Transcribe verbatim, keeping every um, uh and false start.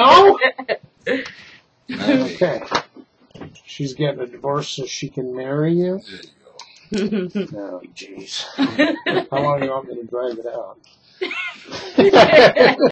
No? Maybe. Okay. She's getting a divorce so she can marry you? There you go. Oh, jeez. How long do you want me to drive it out?